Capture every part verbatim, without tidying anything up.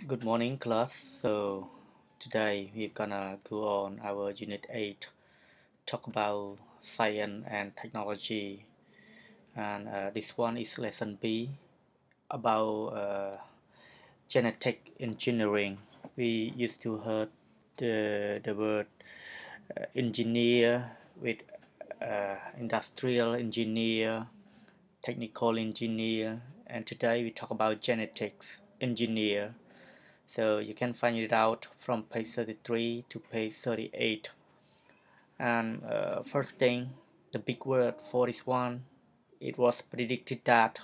Good morning, class. So today we're gonna go on our unit eight, talk about science and technology, and uh, this one is lesson B about uh, genetic engineering. We used to heard the the word uh, engineer with uh, industrial engineer, technical engineer, and today we talk about genetics engineer. So you can find it out from page thirty-three to page thirty-eight. And uh, first thing, the big word for this one, it was predicted that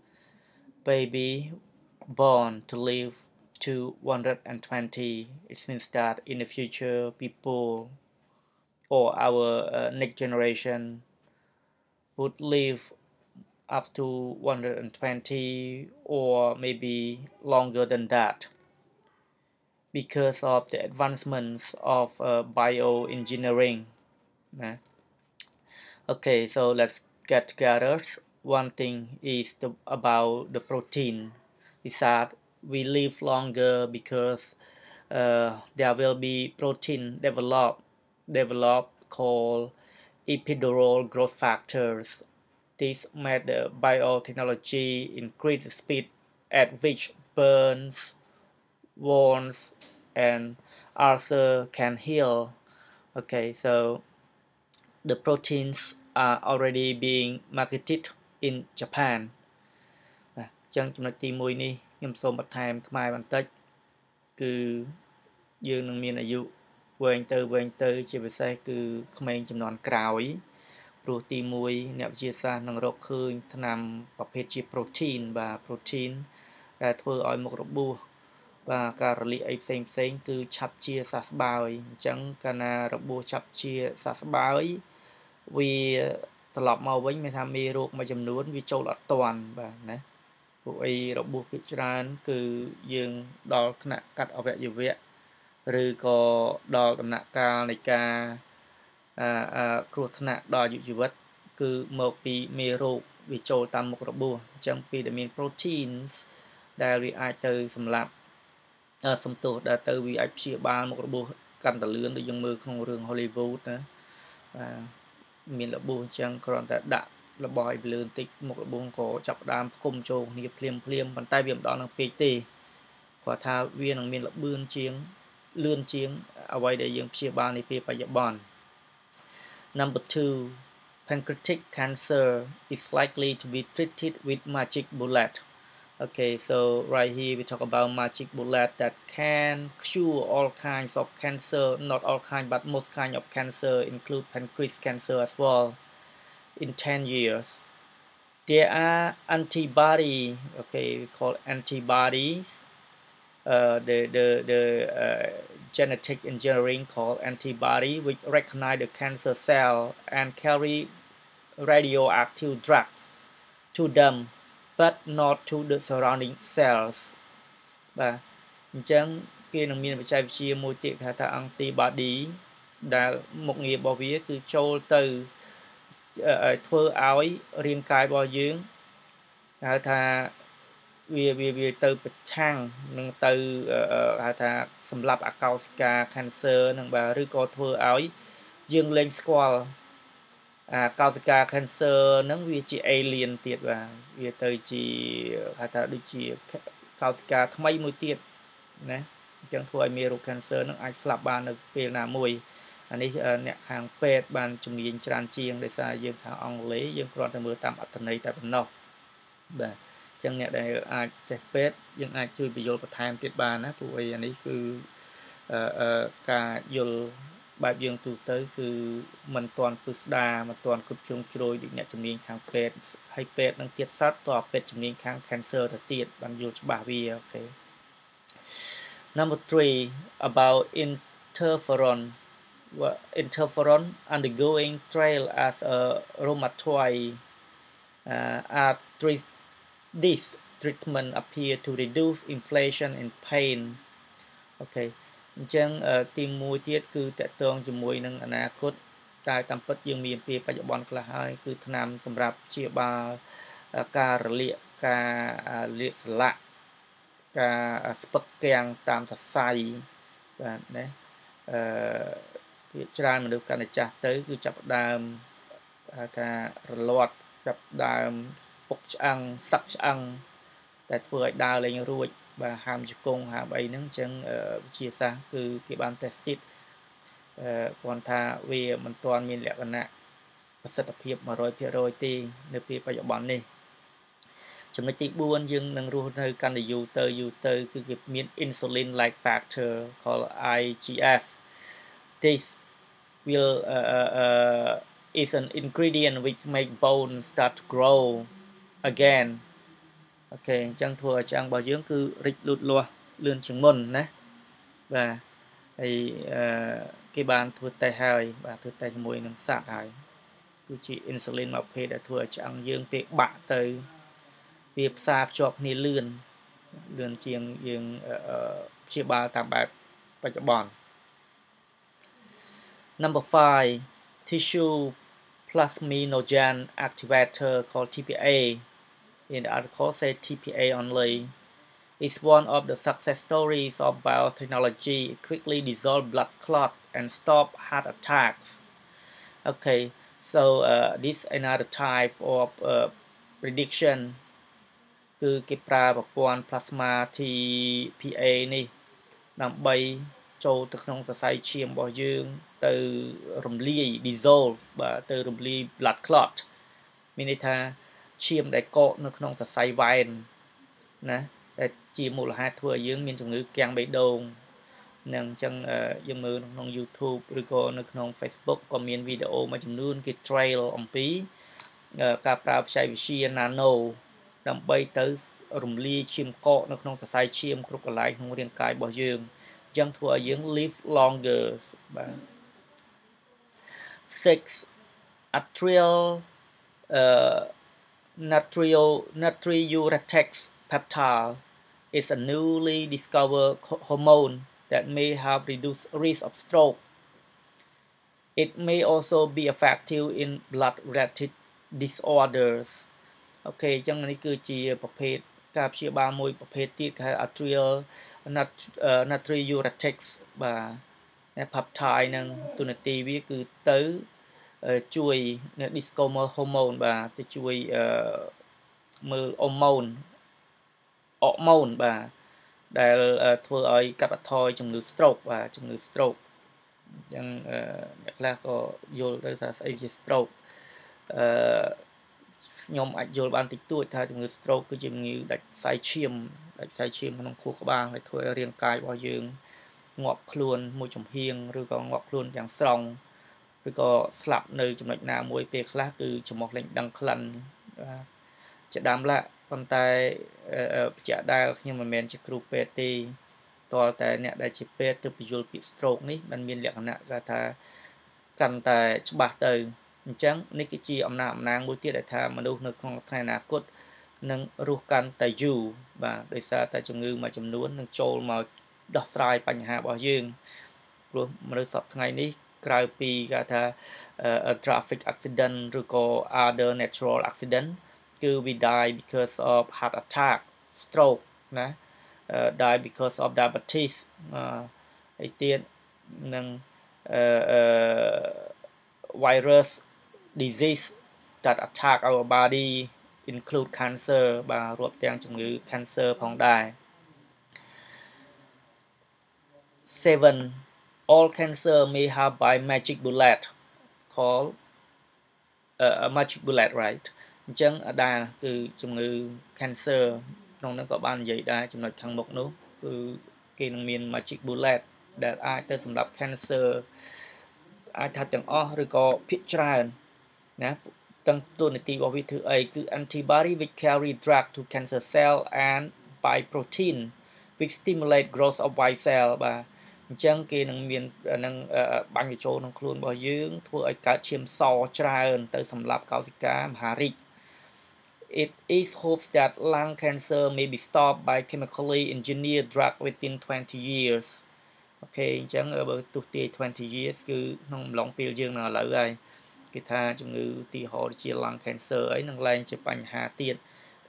baby born to live to one hundred twenty. It means that in the future, people or our uh, next generation would live up to one hundred twenty or maybe longer than that, because of the advancements of uh, bioengineering. Uh, Okay, so let's get together. One thing is the, about the protein is that we live longer because uh, there will be protein develop develop called epidural growth factors. This made the biotechnology increase the speed at which burns, wounds, and ulcer can heal. Okay, so the proteins are already being marketed in Japan ណាអញ្ចឹងចំណុចទីមួយនេះខ្ញុំសូមបន្ថែមខ្មែរបន្តិចគឺយើងនឹងមានអាយុវែងទៅវែងទៅជាពិសេសគឺក្មេងជំនាន់ក្រោយព្រោះទីមួយអ្នកវិទ្យាសាស្ត្រនឹងរកឃើញថ្នាំប្រភេទជា protein បាទ protein ដែលធ្វើឲ្យមុខរបួសបាទការរលាកអីផ្សេងផ្សេងគឺឆាប់ជាសះស្បើយអញ្ចឹងកាលណារបួសឆាប់ជាសះស្បើយវាត្រឡប់មកវិញមានថាមេរោគមួយចំនួនវាចូលអត់ទាន់បាទណាពួកអីរបួសភាគច្រើនគឺយើងដល់ថ្នាក់កាត់អវយវៈឬក៏ដល់ដំណាក់កាលនៃការអឺគ្រោះថ្នាក់ដល់អាយុជីវិតគឺមកពីមេរោគវាចូលតាមមុខរបួសអញ្ចឹងពីដែលមាន proteins ដែលវាអាចទៅសម្លាប់សំទោសដែលទៅវាអាចព្យាបាលមុខរបួសកាន់តែលឿនដូចយើងមើលក្នុងរឿង Hollywood ណាបាទមានរបួសអញ្ចឹងគ្រាន់តែដាក់របស់ឲ្យលឿនតិចមុខរបួសក៏ចាប់ផ្ដើមផ្គុំចូលគ្នាភ្លាមភ្លាមប៉ុន្តែវាមិនដល់នឹងពេកទេគាត់ថាវានឹងមានលបឿនជាងលឿនជាងអ្វីដែលយើងព្យាបាលនាពេលបច្ចុប្បន្ន Number two, pancreatic cancer is likely to be treated with magic bullet. Okay, so right here we talk about magic bullet that can cure all kinds of cancer, not all kinds, but most kinds of cancer, include pancreas cancer as well, in ten years. There are antibody, okay, we call antibodies, uh, the, the, the uh, genetic engineering called antibody, which recognize the cancer cell and carry radioactive drugs to them, but not to the surrounding cells បាទអញ្ចឹងគេនឹងមានបច្ចេកវិទ្យាមួយទៀតគេហៅថា antibody ដែលមុខងាររបស់វាគឺចូលទៅធ្វើឲ្យរាងកាយរបស់យើងហៅថាវាវាវាទៅប្រឆាំងនឹងទៅហៅថាសម្រាប់អាកោសិកា cancer នឹងបាទឬក៏ធ្វើឲ្យយើងលែងស្គាល់អាកោសិកា cancer ហ្នឹងវាជា alien ទៀតបាទវាទៅជាហៅថាដូចជាកោសិកាថ្មីមួយទៀតណាអញ្ចឹងធ្វើឲ្យមេរោគ cancer ហ្នឹងអាចស្លាប់បាននៅពេលណាមួយអានេះអ្នកខាងពេទ្យបានជំនាញច្រើនជាងដោយសារយើងខាងអង់គ្លេសយើងគ្រាន់តែមើលតាមអត្ថន័យតែប៉ុណ្ណោះបាទអញ្ចឹងអ្នកដែលអាចចេះពេទ្យយើងអាចជួយបញ្យល់បន្ថែមទៀតបានណាព្រោះអីអានេះគឺអឺការយល់បែបយើងទូទៅគឺមិនទាន់ពិស្ដារមិនទាន់គ្រប់ជ្រុងជ្រោយដូចអ្នកជំនាញខាងពេទ្យហើយពេទ្យនឹងទៀតសត្វតើពេទ្យជំនាញខាង cancer ទៅទៀតបានយល់ច្បាស់វាអូខេ Number three, about interferon. Interferon undergoing trial as a rheumatoid uh, arthritis treatment appear to reduce inflammation and pain. Okay. អញ្ចឹងទីមួយទៀតគឺតកតងជាមួយនឹងអនាគតតែតាមពិតយើងមានពេលបច្ចុប្បន្នខ្លះហើយគឺថ្នាំសម្រាប់ព្យាបាលការរលាកការលាកសន្លាក់ការស្ពឹកគាំងតាមសរសៃបាទណាអឺភាគច្រើនមនុស្សកាន់តែចាស់ទៅគឺចាប់ផ្ដើមហៅថារលាត់ចាប់ដើមពុកឆ្អឹងសឹកឆ្អឹងតែធ្វើឲ្យដើរលេងរួចបាទហាមជង្គង់ហាមអីហ្នឹងអញ្ចឹងវិទ្យាសាស្ត្រគឺគេបាន tested អឺគាត់ថាវាមិនទាន់មានលក្ខណៈប្រសិទ្ធភាព một trăm phần trăm ទេនៅពេលបច្ចុប្បន្ននេះចំណុចទីbốnយើងនឹងរស់នៅកាន់តែយូរទៅយូរទៅគឺគេមាន insulin like factor called I G F this will uh, uh, uh, is an ingredient which make bone start to grow again អូខេអញ្ចឹងធ្វើឲ្យឆ្អឹងរបស់យើងគឺរិចលូតលាស់លឿនជាងមុនណាបាទហើយអឺគេបានធ្វើតេស្តហើយបាទធ្វើតេស្តជាមួយនឹងសត្វហើយគឺជា insulin មួយប្រភេទដែលធ្វើឲ្យឆ្អឹងយើងពេលបាក់ទៅវាផ្សារភ្ជាប់គ្នាលឿនលឿនជាងយើងព្យាបាលតាមបែបបច្ចុប្បន្ន Number five tissue plasminogen activator called T P A in the article say T P A only is one of the success stories of biotechnology. It quickly dissolve blood clot and stop heart attacks. Okay, so uh, this another type of uh, prediction គឺគេប្រើប្រព័ន្ធ plasma T P A នេះដើម្បីចូលទៅក្នុងសរសៃឈាមរបស់យើងទៅរំលាយ dissolve បាទទៅរំលាយ blood clot មានន័យថាឈាមដែលកកនៅក្នុងសរសៃវ៉ែនណាដែលជាមូលហេតុធ្វើឲ្យយើងមានជំងឺគាំងបេះដូងនឹងអញ្ចឹងយើងមើលក្នុង YouTube ឬក៏នៅក្នុង Facebook ក៏មានវីដេអូមួយចំនួនគេ trail អំពីការប្រើបច្ចេកវិទ្យា nano ដើម្បីទៅរំលាយឈាមកកនៅក្នុងសរសៃឈាមគ្រប់កន្លែងក្នុងរាងកាយរបស់យើងអញ្ចឹងធ្វើឲ្យយើង live longer បាទ six atrial uh, natrio natriuretex peptide is a newly discovered hormone that may have reduced risk of stroke. It may also be effective in blood-related disorders. អូខេអញ្ចឹងនេះគឺជាប្រភេទការព្យាបាលមួយប្រភេទទៀតគេហៅ atrial natriuretex បាទ peptide នឹងទូនាទីវាគឺទៅជួយ discover hormone បាទទៅជួយមើល hormone អរម៉ូនបាទដែលធ្វើឲ្យកាត់បន្ថយជំងឺ stroke បាទជំងឺ stroke អញ្ចឹងអ្នកខ្លះក៏យល់ទៅថាស្អីជា stroke អឺខ្ញុំអាចយល់បានតិចតួចថាជំងឺ stroke គឺជាជំងឺដាច់ខ្សែឈាមដាច់ខ្សែឈាមក្នុងខួរក្បាលដែលធ្វើឲ្យរាងកាយរបស់យើងងាប់ខ្លួនមួយចំហៀងឬក៏ងាប់ខ្លួនយ៉ាងស្រង់ឬក៏ស្លាប់នៅចំណុចណាមួយពេលខ្លះគឺច្រមុះលែងដឹងក្លិនបាទជាដើមឡាប៉ុន្តែជាក់ដែលខ្ញុំមិនមែនជាគ្រូពេទ្យទេតើតែអ្នកដែលជាពេទ្យទើបពយល់ពាក្យ stroke នេះมันមានលក្ខណៈគេថាកាន់តែច្បាស់ទៅអញ្ចឹងនេះគឺជាអំណាចអំណាងមួយទៀតដែលថាមនុស្សនៅក្នុងថ្ងៃអនាគតនឹងរស់កាន់តែយូរបាទដោយសារតែជំងឺមួយចំនួននឹងចូលមកដោះស្រាយបញ្ហារបស់យើងព្រោះមនុស្សសពថ្ងៃនេះក្រៅពីគេថា traffic accident ឬក៏ other natural accident គឺ we die because of heart attack stroke ណា uh, die because of diabetes ហើយទៀតនឹង uh, uh, virus disease that attack our body include cancer បាទរាប់ទាំងជំងឺ cancer ផងដែរ seven all cancer may have by magic bullet called uh, a magic bullet right អញ្ចឹងដែរគឺជំងឺ cancer ក្នុងនោះក៏បាននិយាយដែរចំណុចខាងមុខនោះគឺគេនឹងមាន magic bullet ដែលអាចទៅសម្រាប់ cancer អាចថាទាំងអស់ឬក៏ភាគច្រើនណាទាំងទូនាទីរបស់វាធ្វើអីគឺ antibody which carry drug to cancer cell and by protein which stimulate growth of white cell បាទអញ្ចឹងគេនឹងមាននឹងបាញ់ទៅចូលក្នុងខ្លួនរបស់យើងធ្វើឲ្យកើតឈាមសច្រើនទៅសម្រាប់កោសិកាមហារីក It is hoped that lung cancer may be stopped by chemically engineered drug within twenty years អូខេអញ្ចឹងបើទស្សន៍ទាយtwenty years គឺក្នុងអំឡុងពេលយើងនៅឥឡូវហើយគេថាជំងឺឧទាហរណ៍ជា lung cancer អីនឹងឡើងជាបញ្ហាទៀតតែ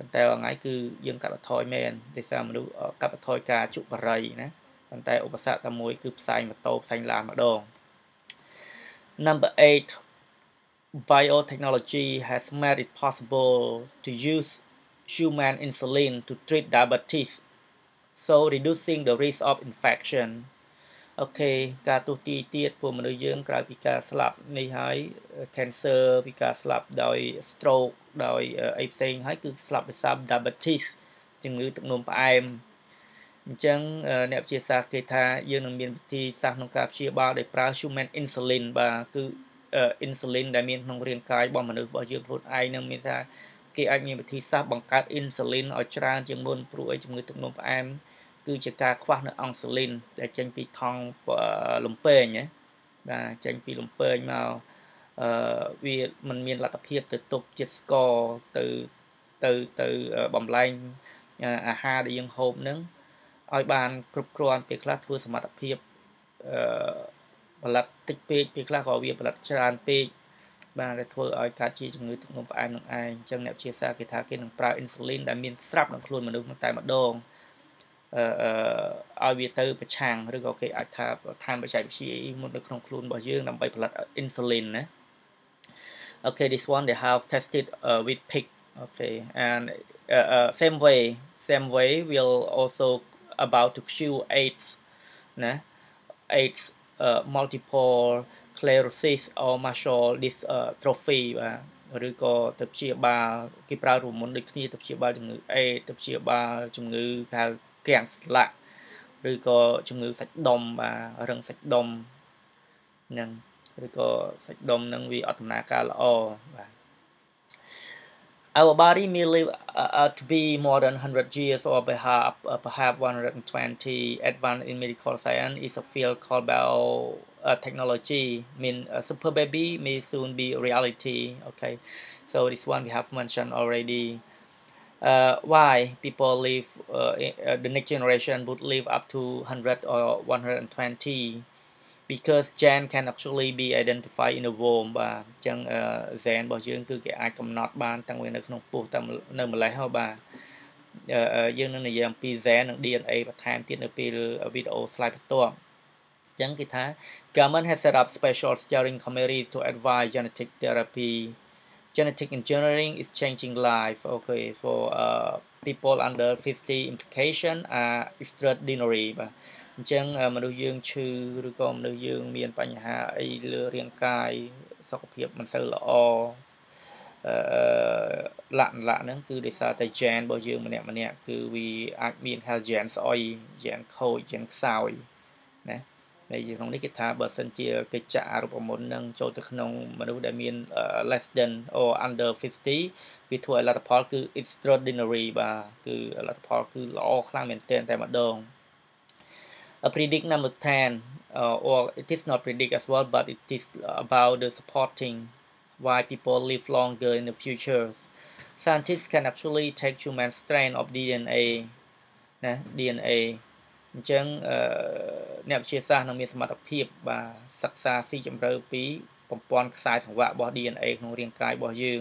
តែថ្ងៃគឺយើងកាត់បន្ថយមែនដោយសារមនុស្សកាត់បន្ថយការជក់បារីណាប៉ុន្តែឧបសគ្គតែមួយគឺផ្សែងម៉ូតូផ្សែងឡានម្ដង Number eight biotechnology has made it possible to use human insulin to treat diabetes so reducing the risk of infection អូខេការទូទីទៀតពួកមនុស្សយើងក្រៅពីការស្លាប់នេះហើយ cancer ពីការស្លាប់ដោយ stroke ដោយអីផ្សេងហើយគឺស្លាប់ដោយសារ diabetes ជំងឺទឹកនោមផ្អែមអញ្ចឹងអ្នកវិទ្យាសាស្ត្រគេថាយើងនឹងមានវិធីសាស្ត្រក្នុងការព្យាបាលដោយប្រើ human insulin បាទគឺ insulin ដែលមានក្នុងរាងកាយរបស់មនុស្សរបស់យើងខ្លួនឯងនឹងមានថាគេអាចមានវិធីសាស្ត្របង្កើត insulin ឲ្យច្រើនជាងមុនព្រោះឲ្យជំងឺទឹកនោមផ្អែមគឺជាការខ្វះនៅអង់ស៊ូលីនដែលចេញពីថង់លំពែងណាបាទចេញពីលំពែងមកអឺវាមិនមានលទ្ធភាពទៅទប់ជាតិស្ករទៅទៅទៅបំលែងអាហារដែលយើងហូបនឹងឲ្យបានគ្រប់គ្រាន់ពេលខ្លះធ្វើសមត្ថភាពអឺផលិតតិចពេកពេលខ្លះក៏វាផលិតច្រើនពេកបាទដែលធ្វើឲ្យកើតជាជំងឺទឹកនោមផ្អែមនឹងឯងអញ្ចឹងអ្នកវិទ្យាសាស្ត្រគេថាគេនឹងប្រើ insulin ដែលមានស្រាប់ក្នុងខ្លួនមនុស្សតែម្ដងអឺឲ្យវាទៅប្រឆាំងឬក៏គេអាចថាបន្ថែមបច្ចេកវិទ្យាមួយនៅក្នុងខ្លួនរបស់យើងដើម្បីផលិត insulin ណា Okay this one they have tested uh, with pig okay and uh, uh, same way same way will also about to cure AIDS ណា AIDS uh, multiple sclerosis or muscle dystrophy បាទឬក៏ទៅព្យាបាលគេប្រើរមុនដូចគ្នាទៅព្យាបាលជំងឺ AIDS ទៅព្យាបាលជំងឺហៅគាំងស្លាក់ឬក៏ជំងឺសាច់ដុំបាទរឹងសាច់ដុំហ្នឹងឬក៏សាច់ដុំហ្នឹងវាអត់ដំណើរការល្អបាទ Our body may live uh, to be more than one hundred years or perhaps uh, perhaps one hundred twenty. Advanced in medical science is a field called biotechnology. I mean uh, super baby may soon be a reality. Okay, so this one we have mentioned already. Uh, why people live uh, uh, the next generation would live up to one hundred or one hundred twenty because gene can actually be identified in the womb បាទអញ្ចឹង gene របស់យើងគឺគេអាចកំណត់បានតាំងពីនៅក្នុងពោះតាំងនៅម្លេះហើយបាទយើងនឹងនិយាយអំពី gene និង D N A បន្ថែមទៀតនៅពេលវីដេអូ slide បន្ទាប់អញ្ចឹងគេថា government has set up special steering committees to advise genetic therapy Genetic engineering is changing life. Okay, for uh, people under fifty implication are extraordinary បាទអញ្ចឹងមនុស្សយើងឈឺឬក៏មនុស្សយើងមានបញ្ហាអីលើរាងកាយសុខភាពមិនសូវល្អអឺលាក់លាក់ហ្នឹងគឺដោយសារតែ gene របស់យើងម្នាក់ម្នាក់គឺវាអាចមាន health gene ស្អុយ gene ខូច gene ខ្សោយណាในក្នុងនេះគេថាបើសិនជាគេចាក់រូបមន្តនឹងចូលទៅក្នុងមនុស្សដែលមាន less than or under fifty វាធ្វើឲ្យលទ្ធផលគឺ extraordinary បាទគឺលទ្ធផលគឺល្អខ្លាំងមែនទែនតែម្ដង A predict number ten uh, or it is not predict as well but it is about the supporting why people live longer in the future scientists can actually take human strain of D N A ណា D N A អញ្ចឹងអ្នកវិទ្យាសាស្ត្រនឹងមានសមត្ថភាពបាទសិក្សាស៊ីជម្រៅពីប្រព័ន្ធខ្សែសង្វាក់របស់ D N A ក្នុងរាងកាយរបស់យើង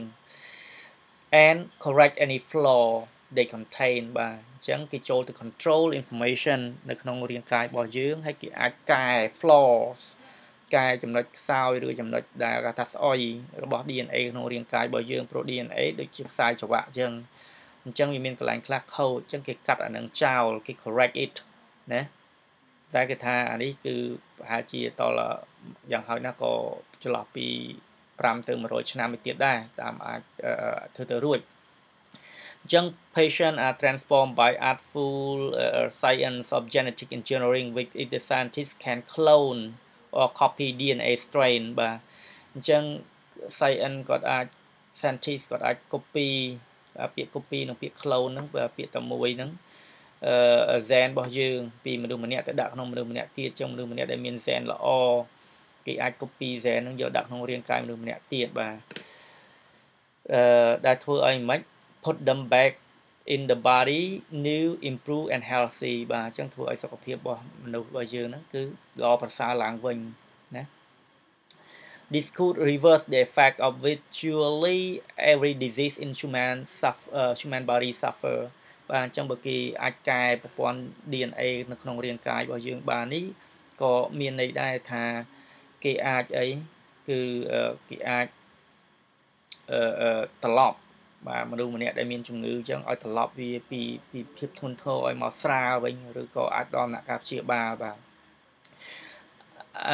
and correct any flaw they contain បាទអញ្ចឹងគេចូលទៅ control information នៅក្នុងរាងកាយរបស់យើងហើយគេអាចកែ flaws កែចំណុចខ្សោយឬចំណុចដែលគេថាស្អុយរបស់ D N A ក្នុងរាងកាយរបស់យើងព្រោះ D N A ដូចជាខ្សែច្រវាក់អញ្ចឹងអញ្ចឹងវាមានកន្លែងខ្លះខូចអញ្ចឹងគេកាត់អានឹងចោលគេ correct it ណាតែគេថាអានេះគឺប្រហែលជាតលយ៉ាងហោចណាស់ក៏ចន្លោះពីfiveទៅone hundredឆ្នាំទៀតដែរតាមអាចធ្វើទៅរួចអញ្ចឹង patient are transformed by artful uh, science of genetic engineering which if the scientist can clone or copy D N A strain បាទអញ្ចឹង science គាត់អាច scientist គាត់អាច copy ពាក្យ copy និងពាក្យ clone ហ្នឹងពាក្យតែមួយហ្នឹងអឺ gene របស់យើងពីមនុស្សម្នាក់ទៅដាក់ក្នុងមនុស្សម្នាក់ទៀតចឹងមនុស្សម្នាក់ដែលមាន gene ល្អគេអាច copy gene ហ្នឹងយកដាក់ក្នុងរាងកាយមនុស្សម្នាក់ទៀតបាទអឺដែលធ្វើឲ្យមិន put them back in the body new improve and healthy បាទអញ្ចឹងធ្វើឲ្យសុខភាពរបស់មនុស្សរបស់យើងហ្នឹងគឺល្អប្រសើរឡើងវិញណា This could reverse the effect of virtually every disease in human suffer uh, human body suffer បាទអញ្ចឹងបើគេអាចកែប្រព័ន្ធ D N A នៅក្នុងរាងកាយរបស់យើងបាននេះក៏មានន័យដែរថាគេអាចអីគឺគេអាចអឺត្រឡប់បាទមនុស្សម្នាក់ដែលមានជំងឺអញ្ចឹងឲ្យត្រឡប់វាពីពីភាពធ្ងន់ធ្ងរឲ្យមកស្រាលវិញឬក៏អាចដល់ដំណាក់កាលព្យាបាលបាទអឺ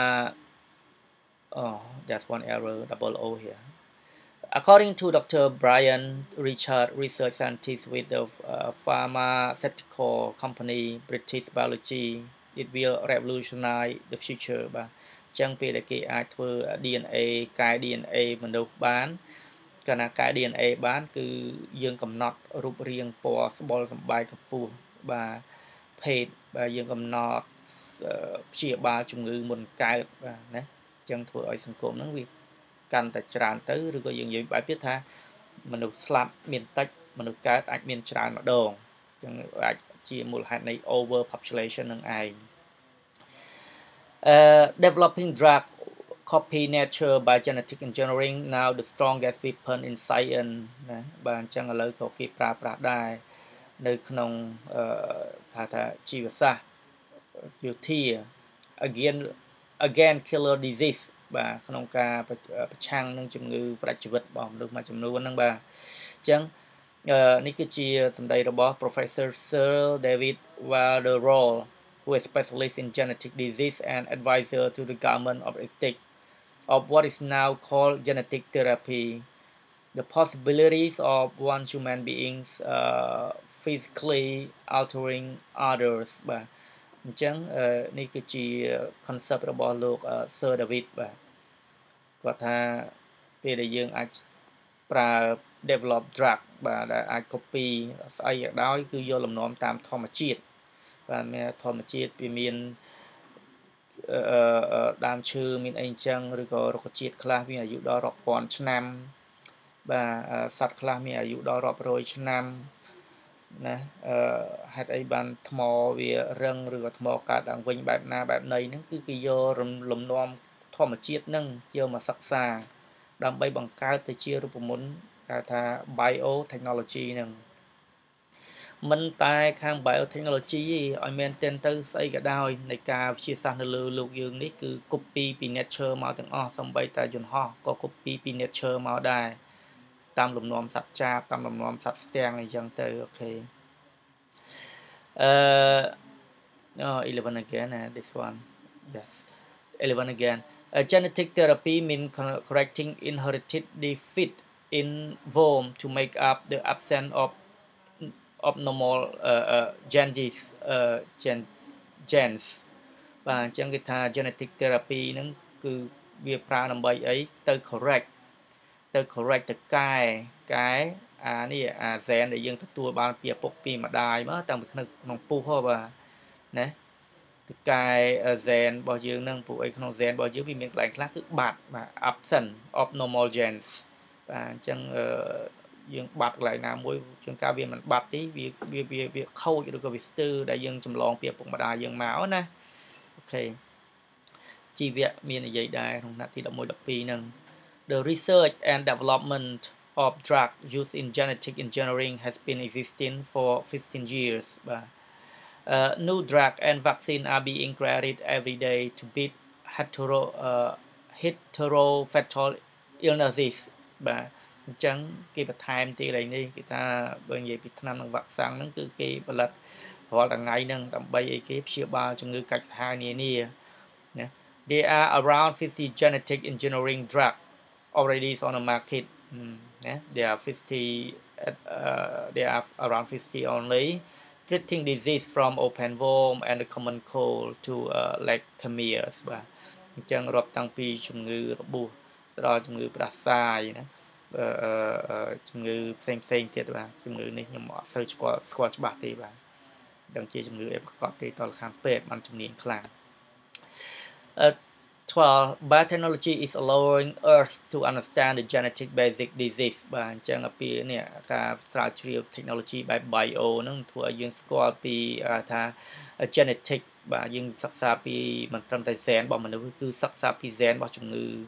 oh that's one error double O here according to Doctor Brian Richard research scientist with the uh, pharmaceutical company British Biology it will revolutionize the future បាទអញ្ចឹងពេលដែលគេអាចធ្វើ D N A កែ D N A មនុស្សបានកាលណាកែ D N A បានគឺយើងកំណត់រូបរាងពណ៌ស្បុលសម្បែកកម្ពស់បាទភេទបាទយើងកំណត់ព្យាបាលជំងឺមុនកើតបាទណាអញ្ចឹងធ្វើឲ្យសង្គមហ្នឹងវាកាន់តែច្រើនទៅឬក៏យើងនិយាយបែបទៀតថាមនុស្សស្លាប់មានតិចមនុស្សកើតអាចមានច្រើនម្ដងអញ្ចឹងអាចជាមូលហេតុនៃ over population នឹងឯង uh, developing drug copy nature by genetic engineering now the strongest weapon in science ណាបាទអញ្ចឹងឥឡូវក៏គេប្រើប្រាស់ដែរនៅក្នុងអឺហៅថាជីវសាស្ត្រយោធា again again killer disease បាទក្នុងការប្រឆាំងនឹងជំងឺផ្ដាច់ជីវិតរបស់មនុស្សមួយចំនួនហ្នឹងបាទអញ្ចឹងនេះគឺជាសម្ដីរបស់ Professor Sir David Walderall who is specialist in genetic disease and advisor to the government of ethics of what is now called genetic therapy the possibilities of one human beings uh, physically altering others បាទអញ្ចឹងនេះគឺជា concept របស់លោក Sir David បាទគាត់ថាពេលដែលយើងអាចប្រើ develop drug បាទដែលអាច copy ស្អីក៏ដោយគឺយកលំនាំតាមធម្មជាតិបាទមានធម្មជាតិវាមានអឺដើមឈើមានអីអញ្ចឹងឬក៏រុក្ខជាតិខ្លះមានអាយុដល់រាប់ពាន់ឆ្នាំបាទសត្វខ្លះមានអាយុដល់រាប់រយឆ្នាំណាអឺហេតុអីបានថ្មវារឹងឬក៏ថ្មកើតឡើងវិញបែបណាបែបណីហ្នឹងគឺគេយកលំនាំធម្មជាតិហ្នឹងយកមកសិក្សាដើម្បីបង្កើតទៅជារូបមន្តគេថា biotechnology ហ្នឹងមិនតែខាង biotechnology ឲ្យមែនទែនទៅស្អីក៏ដោយនៃការវិទ្យាសាស្ត្រនៅលើលោកយើងនេះគឺ copy ពី nature មកទាំងអស់សូម្បីតែយន្តហោះក៏ copy ពី nature មកដែរតាមលំនាំសត្វចាបតាមលំនាំសត្វស្ទាំងអីចឹងទៅអូខេអឺ oh, eleven again uh, this one yes eleven again uh, genetic therapy means correcting inherited defect in womb to make up the absence of abnormal uh, uh, genes uh, gen genes បាទអញ្ចឹងគេថា genetic therapy ហ្នឹងគឺវាប្រើដើម្បីអីទៅ correct ទៅ correct ទៅកែកែអានេះអា gen ដែលយើងទទួលបានពីឪពុកពីម្ដាយមកតាំងពីក្នុងពុះហ៎បាទណាទៅកែ gen របស់យើងហ្នឹងព្រោះអីក្នុង gen របស់យើងវាមានកន្លែងខ្លះគឺបាត់បាទ absent of normal genes បាទអញ្ចឹងអឺយើងបាត់កន្លែងណាមួយជាងការវាមិនបាត់ទេវាវាវាវាខូចឬក៏វាស្ទើរដែលយើងចម្លងពីឪពុកម្ដាយយើងមកណាអូខេជីវៈមាននិយាយដែរក្នុងថ្នាក់ទីeleven twelveហ្នឹង The research and development of drug used in genetic engineering has been existing for fifteen years បាទ uh, new drug and vaccine are being created every day to beat hetero uh, heterofatal illnesses បាទអញ្ចឹងគេបន្ថែមទីកន្លែងនេះគេថាបើនិយាយពីថ្នាំនិងវ៉ាក់សាំងហ្នឹងគឺគេផលិតរាល់ថ្ងៃហ្នឹងដើម្បីឲ្យគេព្យាបាលជំងឺកាចសាហាវនានាណា There are around fifty genetic engineering drug already on the market ណា There are fifty uh, there are around fifty only treating disease from open womb and the common cold to uh, leukemia បាទអញ្ចឹងរាប់តាំងពីជំងឺរបួសទៅដល់ជំងឺផ្ដាសាយណាអឺជំងឺផ្សេងផ្សេងទៀតបាទជំងឺនេះខ្ញុំអត់សូវស្គាល់ស្គាល់ច្បាស់ទេបាទដឹងជាជំងឺអីប្រកបទេតលខាងពេទ្យបានជំនាញខ្លាំងអឺtwelve biotechnology is allowing us to understand the genetic basic disease បាទអញ្ចឹងពីនេះការស្រាវជ្រាវ technology បែប bio ហ្នឹងធ្វើឲ្យយើងស្គាល់ពីថា genetic បាទយើងសិក្សាពីមិនត្រឹមតែ gen របស់មនុស្សគឺសិក្សាពី gen របស់ជំងឺ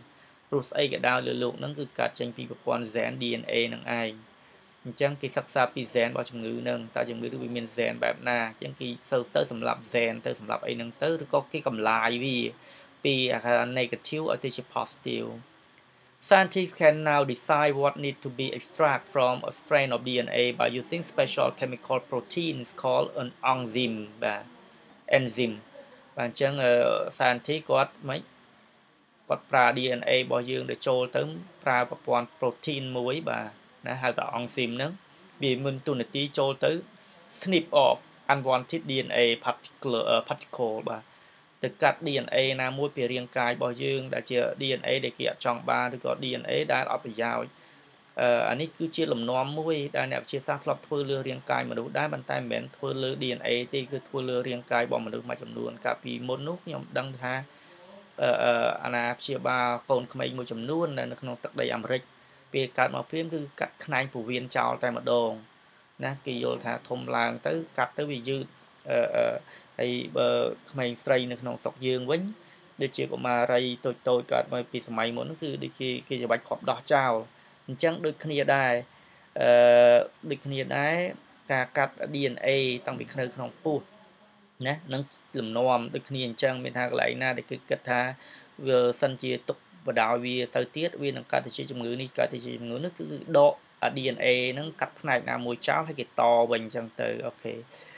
ព្រោះស្អីក៏ដោយលើលោកហ្នឹងគឺកើតចេញពីប្រព័ន្ធ gen ดี เอ็น เอ នឹងឯងអញ្ចឹងគេសិក្សាពី gen របស់ជំងឺហ្នឹងតើជំងឺនេះវាមាន gen បែបណាអញ្ចឹងគេសូវទៅសម្រាប់ gen ទៅសម្រាប់អីហ្នឹងទៅឬក៏គេកម្លាយវាពីអា negative ឲ្យទៅជា positive Scientists can now decide what needs to be extracted from a strain of ดี เอ็น เอ by using special chemical proteins called an enzyme បាទ enzyme បាទអញ្ចឹង scientist គាត់មិនគាត់ប្រើ ดี เอ็น เอ របស់យើងទៅចូលទៅប្រើប្រព័ន្ធ protein មួយបាទណាហៅថា enzyme ហ្នឹងវាមានទូនាទីចូលទៅ snip off unwanted ดี เอ็น เอ particular particle បាទទៅកាត់ ดี เอ็น เอ ណាមួយពីរាងកាយរបស់យើងដែលជា ดี เอ็น เอ ដែលគេអត់ចង់បានឬក៏ ดี เอ็น เอ ដែលអត់ប្រយោជន៍អឺអានេះគឺជាលំនាំមួយដែលអ្នកវិទ្យាសាស្ត្រធ្លាប់ធ្វើលើរាងកាយមនុស្សដែរប៉ុន្តែមិនមែនធ្វើលើ ดี เอ็น เอ ទេគឺធ្វើលើរាងកាយរបស់មនុស្សមួយចំនួនកាលពីមុននោះខ្ញុំដឹងថាអឺអាណាព្យាបាលកូនក្មេងមួយចំនួននៅក្នុងទឹកដីអាមេរិកពេលកើតមកព្រាមគឺកាត់ខ្នែងពោះវៀនចោលតែម្ដងណាគេយល់ថាធំឡើងទៅកាត់ទៅវាយឺតអឺហើយបើក្មេងស្រីនៅក្នុងស្រុកយើងវិញដូចជាកុមារីតូចតូចកើតមកពីសម័យមុនគឺដូចជាគេច្បាច់គ្រាប់ដោះចោលអញ្ចឹងដូចគ្នាដែរអឺដូចគ្នាដែរការកាត់ ดี เอ็น เอ តាំងពីនៅក្នុងពោះណានឹងលំនាំដូចគ្នាអញ្ចឹងមានថាកន្លែងណាដែលគឺគិតថាវាសិនជាទុកបដ ாய் វាទៅទៀតវានឹងកាត់ទៅជាជំងឺនេះកាត់ទៅជាជំងឺនេះគឺដក ดี เอ็น เอ ហ្នឹងកាត់ផ្នែកណាមួយចោលហើយគេតវិញអញ្ចឹងទៅអូខេ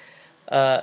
Uh,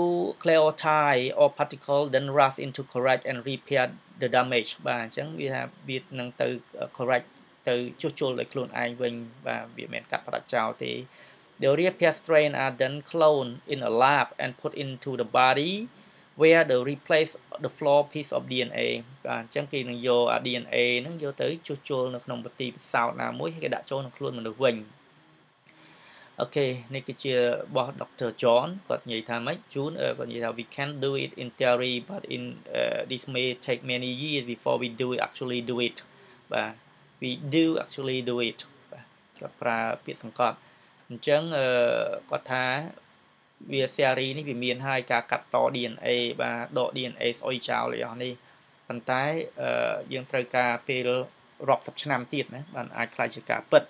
nucleotide or particle then rush into correct and repair the damage បាទអញ្ចឹងវាថាវានឹងទៅ correct ទៅជួសជុលដោយខ្លួនឯងវិញបាទវាមិនមែនកាត់ផ្ដាច់ចោលទេ The repair strain are then cloned in a lab and put into the body where they replace the flaw piece of ดี เอ็น เอ បាទអញ្ចឹងគេនឹងយកអា ดี เอ็น เอ ហ្នឹងយកទៅជួសជុលនៅក្នុងប្រទីពិសោធន៍ណាមួយហើយគេដាក់ចូលក្នុងខ្លួនមនុស្សវិញអូខេនេះគឺជារបស់ Doctor John គាត់និយាយថាម៉េច June គាត់និយាយថា we can do it in theory but in uh, this may take many years before we do actually do it បាទ we do actually do it បាទគាត់ប្រើពាក្យសង្កត់អញ្ចឹងគាត់ថាវា series នេះវាមានហើយការកាត់ត ดี เอ็น เอ បាទដក ดี เอ็น เอ ស្អុយចោលអីអស់នេះប៉ុន្តែយើងត្រូវការពេលរាប់សិបឆ្នាំទៀតណាបាទអាចខ្លាចជាការពិត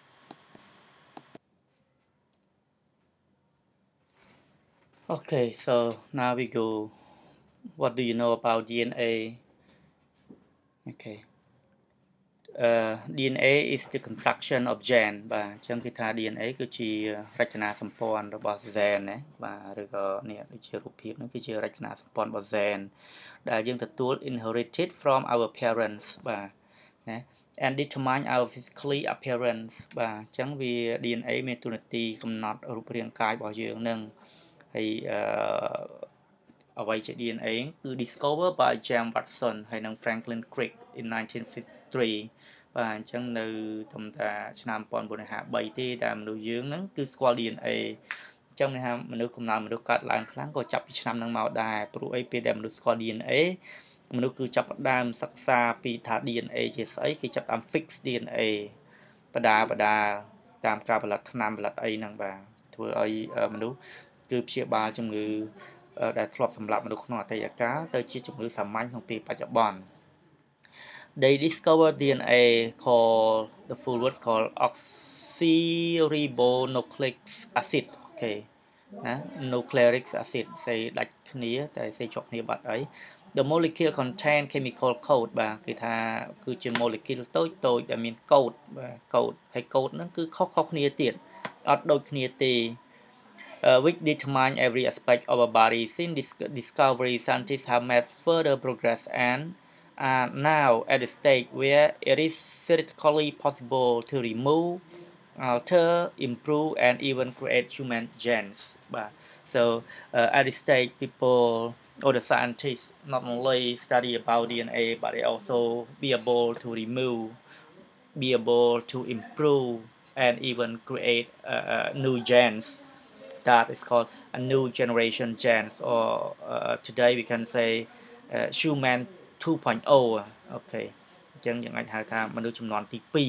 Okay, so now we go. What do you know about ดี เอ็น เอ? Okay. Uh, ดี เอ็น เอ is the construction of gen បាទអញ្ចឹងគឺថា ดี เอ็น เอ គឺជារចនាសម្ព័ន្ធរបស់ gen ណាបាទឬក៏នេះដូចជារូបភាពនេះគឺជារចនាសម្ព័ន្ធរបស់ gen ដែលយើងទទួល inherited from our parents បាទណា and determine our physically appearance បាទអញ្ចឹងវា ดี เอ็น เอ មានតួនាទីកំណត់រូបរាងកាយរបស់យើងនឹងហើយអឺអ្វីជា ดี เอ็น เอ គឺ discover by James Watson ហើយនិង Franklin Crick in nineteen fifty-three បាទអញ្ចឹងនៅតាមតាឆ្នាំnineteen fifty-threeទេដែលមនុស្សយើងហ្នឹងគឺស្គាល់ ดี เอ็น เอ អញ្ចឹងមានថាមនុស្សកំណើតមនុស្សកើតឡើងខ្លាំងក៏ចាប់ពីឆ្នាំហ្នឹងមកដែរព្រោះអីពេលដែលមនុស្សស្គាល់ ดี เอ็น เอ មនុស្សគឺចាប់ផ្ដើមសិក្សាពីថា ดี เอ็น เอ ជាស្អីគេចាប់ផ្ដើម fix ดี เอ็น เอ បដាបដាតាមការផលិតថ្នាំផលិតអីហ្នឹងបាទធ្វើឲ្យមនុស្សគឺព្យាបាលជំងឺដែលធ្លាប់សម្លាប់មនុស្សក្នុងអតីតកាលទៅជាជំងឺសាមញ្ញក្នុងពេលបច្ចុប្បន្ន They discovered ดี เอ็น เอ called the full word called oxyribonucleic acid អូខេណា nucleic acid ស្អីដាច់គ្នាតែស្អីជាប់គ្នាបាត់អី The molecule contain chemical code បាទគេថាគឺជា molecule តូចតូចដែលមាន code បាទ code ហើយ code ហ្នឹងគឺខុសៗគ្នាទៀតអត់ដូចគ្នាទេ Uh, which determine every aspect of a body. Since this discovery, scientists have made further progress and are now at the stage where it is theoretically possible to remove, alter, improve, and even create human genes. But, so uh, at this stage, people or the scientists not only study about ดี เอ็น เอ, but they also be able to remove, be able to improve, and even create uh, uh, new genes. That is called a new generation genes, or uh, today we can say uh, human two point oh អូខេអញ្ចឹងយើងអាចហៅថាមនុស្សចំនួនទីtwo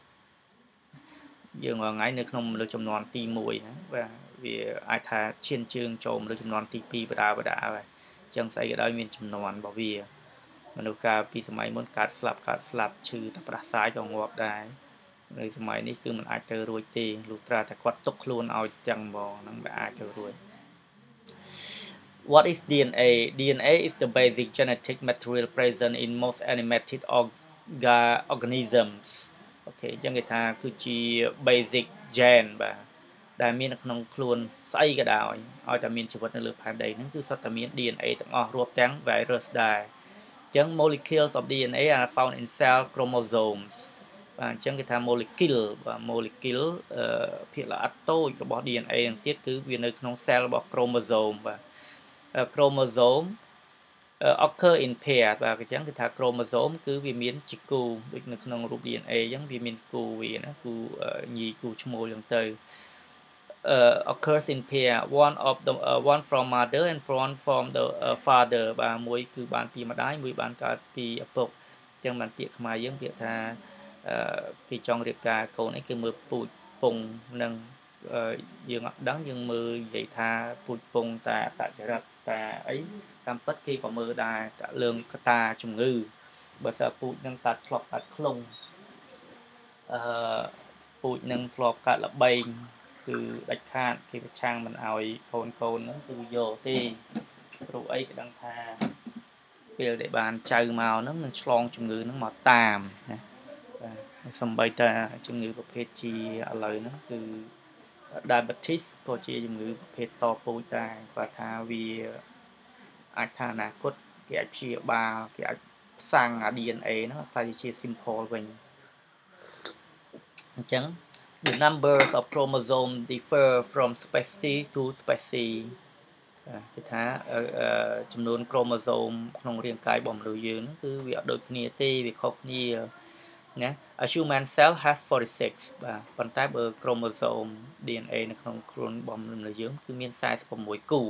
យើងរាល់ថ្ងៃនៅក្នុងមនុស្សចំនួនទីoneណាបាទវាអាចថាឈានជើងចូលមនុស្សចំនួនទីtwoបដាបដាហើយអញ្ចឹងស្អីក៏ដោយមានចំនួនរបស់វាមនុស្សកាលពីសម័យមុនកាត់ស្លាប់កាត់ស្លាប់ឈឺតែប្រសាយក៏ងាប់ដែរនៅសម័យនេះគឺมันអាចទៅរួចទេលុះត្រាតែគាត់ទុកខ្លួនឲ្យចឹងហ្មងហ្នឹងមិនអាចទៅរួច What is ดี เอ็น เอ ดี เอ็น เอ is the basic genetic material present in most animated orga organisms អូខេអញ្ចឹងគេថាគឺជា basic gene បាទដែលមាននៅក្នុងខ្លួនស្អីក៏ដោយឲ្យតែមានជីវិតនៅលើផែនដីហ្នឹងគឺសុទ្ធតែមាន ดี เอ็น เอ ទាំងអស់រួមទាំង virus ដែរអញ្ចឹង molecules of ดี เอ็น เอ are found in cell chromosomes បាទអញ្ចឹងគេថា molecule បាទ molecule អឺភាគល្អិតតូចរបស់ ดี เอ็น เอ ហ្នឹងទៀតគឺវានៅក្នុង cell របស់ chromosome បាទ chromosome uh, occur in pair បាទអញ្ចឹងគឺថា chromosome គឺវាមានជាគូដូចនៅក្នុងរូប ดี เอ็น เอ អញ្ចឹងវាមានគូវាណាគូញីគូឈ្មោលអញ្ចឹងទៅ uh, occurs in pair one of the uh, one from mother and one from the uh, father បាទមួយគឺបានពីម្ដាយមួយបានកើតពីឪពុកអញ្ចឹងបានពាក្យខ្មែរយើងពាក្យថាអឺពីចង់រៀបការកូនអីគឺមើលពូជពងនឹងយើងអត់ដឹងយើងមើលនិយាយថាពូជពងតាតចរិតតាអីតាមពិតគេក៏មើលដែរតាលើងកតាជំងឺបើសិនពូជនឹងតាត់ធ្លាប់តាត់ខ្លងអឺពូជនឹងធ្លាប់កើតលបែងគឺដាច់ខាតគេប្រឆាំងមិនឲ្យកូនកូនហ្នឹងគឺយកទេព្រោះអីគេដឹងថាពេលដែលបានចៅមកហ្នឹងនឹងឆ្លងជំងឺហ្នឹងមកតាមណាបាទសំបីតាជំងឺប្រភេទជាឥឡូវហ្នឹងគឺ diabetes ក៏ជាជំងឺប្រភេទតពូជដែរគាត់ថាវាអាចថាអនាគតគេអាចព្យាបាលគេអាចផ្សាំងអា ดี เอ็น เอ ហ្នឹងខ្លាយជា simple វិញអញ្ចឹង the numbers of chromosomes differ from species to species គេថាចំនួន chromosome ក្នុងរាងកាយរបស់មនុស្សយើងហ្នឹងគឺវាអត់ដូចគ្នាទេវាខុសគ្នាណា a human cell has forty-six បាទប៉ុន្តែបើ chromosome ดี เอ็น เอ នៅក្នុងខ្លួនរបស់មនុស្សយើងគឺមានforty-sixគូ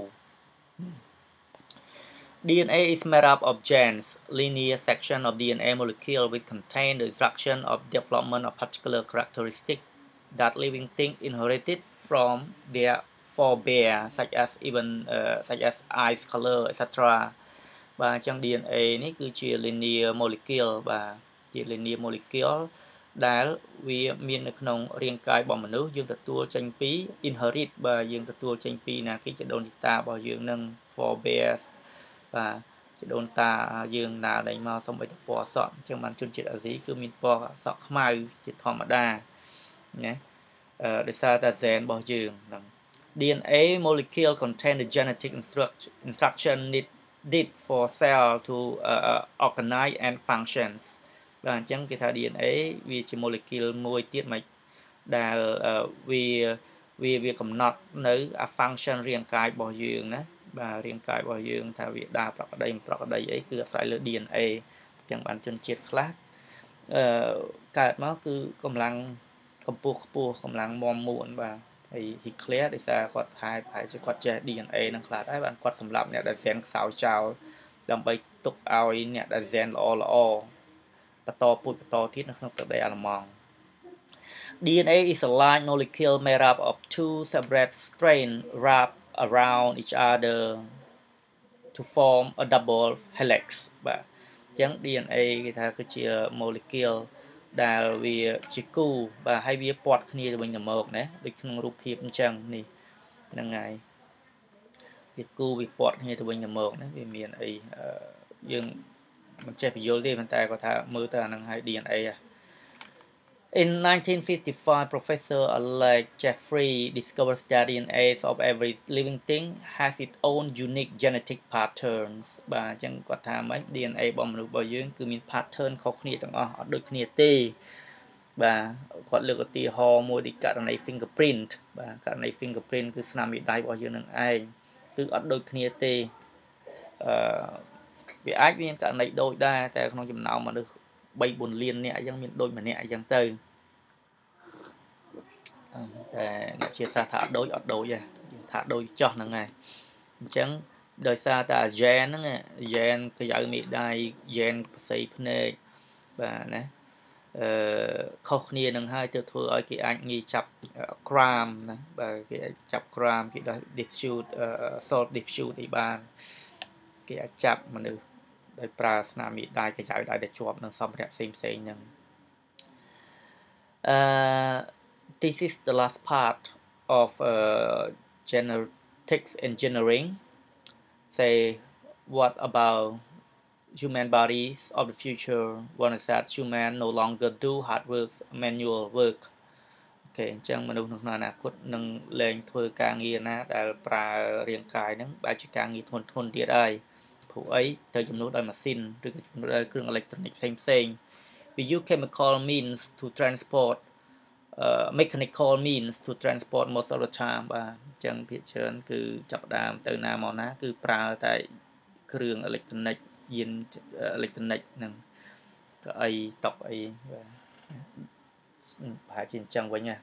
ดี เอ็น เอ is made up of genes linear section of ดี เอ็น เอ molecule which contain the instruction of development of particular characteristic that living things inherited from their forebear such as even uh, such as eyes color et cetera បាទអញ្ចឹង ดี เอ็น เอ នេះគឺជា linear molecule បាទជា linear molecule ដែលវាមាននៅក្នុងរាងកាយរបស់មនុស្សយើងទទួលចេញពី inherit បាទយើងទទួលចេញពីណាគេជាដូនតារបស់យើងនឹង forebear បាទជាដូនតាយើងណាដែលមកសំបីតពណ៌សក់អញ្ចឹងបានជនជាតិអាស៊ីគឺមានពណ៌សក់ខ្មៅជាធម្មតាណាអឺដោយសារតែ gene របស់យើងហ្នឹង ดี เอ็น เอ molecule contain the genetic instruction needed for cell to uh, organize and functions បាទអញ្ចឹងគេថា ดี เอ็น เอ វាជា molecule មួយទៀតមកដែលវាវាវាកំណត់នៅ function រាងកាយរបស់យើងណាបាទរាងកាយរបស់យើងថាវាដើរប្រក្រតីមិនប្រក្រតីអីគឺអាស្រ័យលើ ดี เอ็น เอ អញ្ចឹងបានជនជាតិខ្លះអឺកើតមកគឺកម្លាំងកម្ពស់ខ្ពស់កម្លាំងមាំមួនបាទហើយ Hitler ដោយសារគាត់ថែប្រហែលជាគាត់ចេះ ดี เอ็น เอ នឹងខ្លះដែរបានគាត់សម្លាប់អ្នកដែល gen ខ្សោយចោលដើម្បីទុកឲ្យអ្នកដែល gen ល្អល្អបន្តពូជបន្តទៀតនៅក្នុងទឹកដីអាល្លឺម៉ង់ ดี เอ็น เอ is a large molecule made up of two separate strands wrapped around each other to form a double helix បាទអញ្ចឹង ดี เอ็น เอ គេថាគឺជា molecule ដែលវាជាគូបាទហើយវាព័ទ្ធគ្នាទៅវិញទៅមកណាដូចក្នុងរូបភាពអញ្ចឹងនេះហ្នឹងហើយវាគូវាព័ទ្ធគ្នាទៅវិញទៅមកណាវាមានអីយើងមិនចេះបញ្យល់ទេប៉ុន្តែគាត់ថាមើលទៅអាហ្នឹងហើយ ดี เอ็น เอ ហ៎In nineteen fifty-five, Professor Alex Jeffrey discovered that D N A of every living thing has its own unique genetic patterns បាទអញ្ចឹងគាត់ថាម៉េច ดี เอ็น เอ របស់មនុស្សរបស់យើងគឺមាន pattern ខុសគ្នាទាំងអស់អត់ដូចគ្នាទេបាទគាត់លើកឧទាហរណ៍មួយដូចករណី fingerprint បាទករណី fingerprint គឺស្នាមមេដៃរបស់យើងនឹងឯងគឺអត់ដូចគ្នាទេអឺវាអាចមានករណីដូចដែរតែក្នុងចំណោមមនុស្សthree fourលានអ្នកអញ្ចឹងមានដូចម្នាក់អញ្ចឹងទៅតែអ្នកជាសាស្ត្រថាដូចអត់ដូចទេថាដូចចោះហ្នឹងហើយអញ្ចឹងដោយសារតែ gen ហ្នឹង gen ក្រៅមេដៃ gen ប្រស័យភ្នែកបាទណាអឺខុសគ្នានឹងហើយទៅធ្វើឲ្យគេអាចងាយចាប់ crime ណាបាទគេអាចចាប់ crime គេដោះ diffuse solve diffuse អីបានគេអាចចាប់មនុស្សដោយប្រើស្នាមមីដៃកញ្ចៅដៃដែលជាប់នឹងសម្ភារៈផ្សេងផ្សេងហ្នឹង uh, this is the last part of uh, genetics engineering. Say what about human bodies of the future? One is that human no longer do hard work, manual work. អូខេអញ្ចឹងមនុស្សនៅក្នុងអនាគតនឹងលែងធ្វើការងារណាដែលប្រើរាងកាយហ្នឹងបែរជាការងារធ្ងន់ធ្ងរទៀតហើយព្រោះអីទៅជំនួសដោយម៉ាស៊ីនឬក៏ជំនួសដោយគ្រឿងអេឡិចត្រូនិកផ្សេងផ្សេង we use chemical means to transport uh, mechanical means to transport most of the time បាទអញ្ចឹងភាគច្រើនគឺចាប់ផ្ដើមទៅណាមកណាគឺប្រើតែគ្រឿងអេឡិចត្រូនិកយានអេឡិចត្រូនិកហ្នឹងកៅអីតុអីបាទប្រហែលជាអញ្ចឹងវិញណា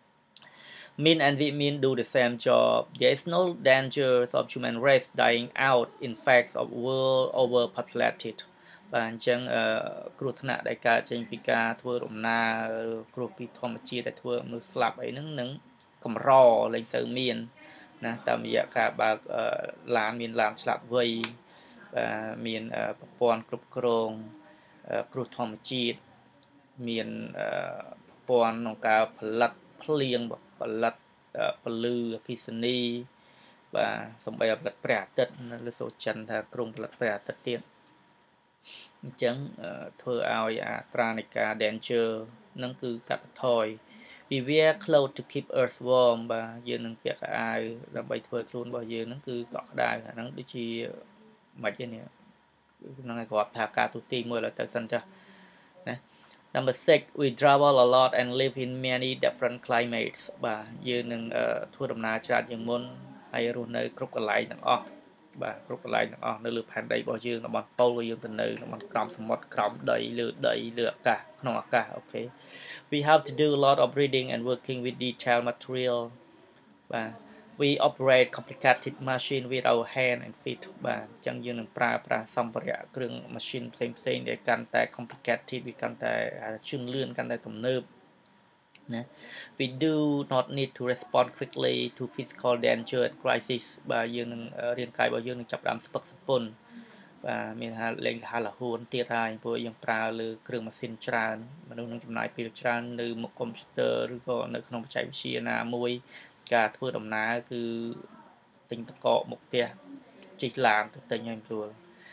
Min and Vimin do the same job. There is no danger of human race dying out in fact of world overpopulated. បាទអញ្ចឹងគ្រោះថ្នាក់ដែលកើតចេញពីការធ្វើដំណើរគ្រោះពីធម្មជាតិដែលធ្វើមនុស្សស្លាប់អីហ្នឹងនឹងកម្រលែងសូវមានណាតាមរយៈការបើកឡានមានឡានឆ្លាតវៃបាទមានប្រព័ន្ធគ្រប់គ្រងគ្រោះធម្មជាតិមានប្រព័ន្ធក្នុងការផលិតភ្លៀងផលិតពលឺអគ្គិសនីបាទសំបីផលិតព្រះអាទិត្យឬសូចិនថាក្រុងផលិតព្រះអាទិត្យទៀតអញ្ចឹងធ្វើឲ្យអត្រានៃការ danger នឹងគឺកាត់បន្ថយ we wear clothes to keep us warm បាទយើងនឹងពាក់ខោអាវដើម្បីធ្វើខ្លួនរបស់យើងនឹងគឺកក់ក្ដៅអាហ្នឹងដូចជាមិនទេនេះហ្នឹងឯងគាត់ថាការទូទីមួយឡើយទៅសិនចាស់ណា Number six we travel a lot and live in many different climates បាទយើងនឹងធ្វើដំណើរច្រើនជាងមុនហើយរស់នៅគ្រប់កន្លែងទាំងអស់បាទគ្រប់កន្លែងទាំងអស់នៅលើផែនដីរបស់យើងតំបន់ប៉ូលយើងទៅនៅតំបន់ក្រោមសមុទ្រក្រោមដីលើដីលើអាកាសក្នុងអាកាសអូខេ we have to do a lot of reading and working with detailed material បាទ we operate complicated machine with our hand and feet បាទអញ្ចឹងយើងនឹងប្រើប្រាស់សម្ភារៈគ្រឿង machine ផ្សេងផ្សេងដែលកាន់តែ complicated វាកាន់តែជឿនលឿនកាន់តែទំនើបណា we do not need to respond quickly to physical danger and crisis បាទយើងនឹងរាងកាយរបស់យើងនឹងចាប់ផ្ដើមស្ពឹកស្ពន់បាទមានថាលេងហាលហួនទៀតហើយព្រោះយើងប្រើលើគ្រឿងម៉ាស៊ីនច្រើនមនុស្សនឹងចំណាយពេលច្រើននៅមុខកុំព្យូទ័រឬក៏នៅក្នុងបច្ចេកវិទ្យាណាមួយការធ្វើដំណើរគឺទិញតកកមកផ្ទះជិះឡានទៅទិញឲ្យស្រួល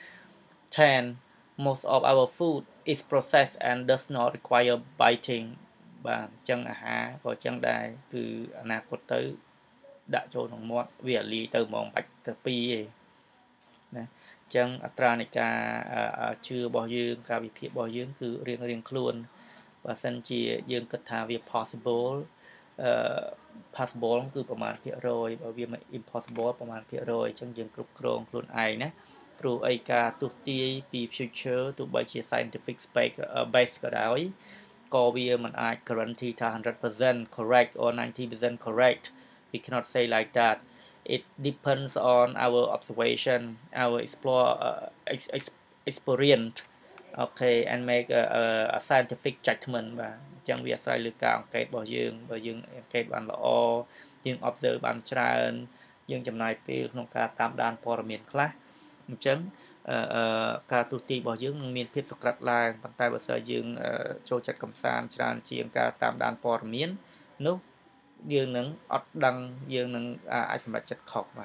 ten most of our food is processed and does not require biting បាទអញ្ចឹងអាហារក៏អញ្ចឹងដែរគឺអនាគតទៅដាក់ចូលក្នុងមាត់វាលាយទៅហ្មងបាច់ទៅពីឯងណាអញ្ចឹងអត្រានៃការជឿរបស់យើងការវិភាគរបស់យើងគឺរៀងរៀងខ្លួនបើសិនជាយើងគិតថាវា possible អឺ possible គឺប្រមាណភាគរយបើវាមិន impossible ប្រមាណភាគរយអញ្ចឹងយើងគ្រប់គ្រងខ្លួនឯងណាព្រោះអីការទស្សន៍ទាយពី future ទោះបីជា scientific base ក៏ដោយក៏វាមិនអាច guarantee ថា one hundred percent correct or ninety percent correct we cannot say like that it depends on our observation our explore uh, ex ex experience okay and make a, a, a scientific judgment បាទអញ្ចឹងវាអាស្រ័យលើការអង្កេតរបស់យើងបើយើងអង្កេតបានល្អយើង observe បានច្រើនយើងចំណាយពេលក្នុងការតាមដានព័ត៌មានខ្លះអញ្ចឹងការទូទីរបស់យើងនឹងមានភាពសក្តិឡើងប៉ុន្តែបើសិនយើងចូលចិត្តកំសាន្តច្រើនជាងការតាមដានព័ត៌មាននោះយើងនឹងអត់ដឹងយើងនឹងអាចសម្រេចចិត្តខុសបាទ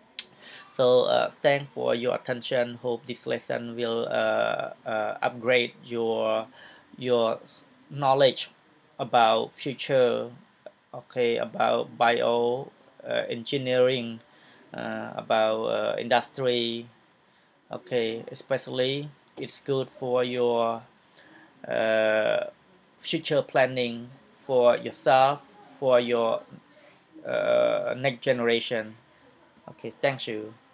so uh, thanks for your attention hope this lesson will uh, uh, upgrade your your knowledge about future okay about bio uh, engineering uh, about uh, industry okay especially it's good for your uh, future planning for yourself for your uh, next generation okay thank you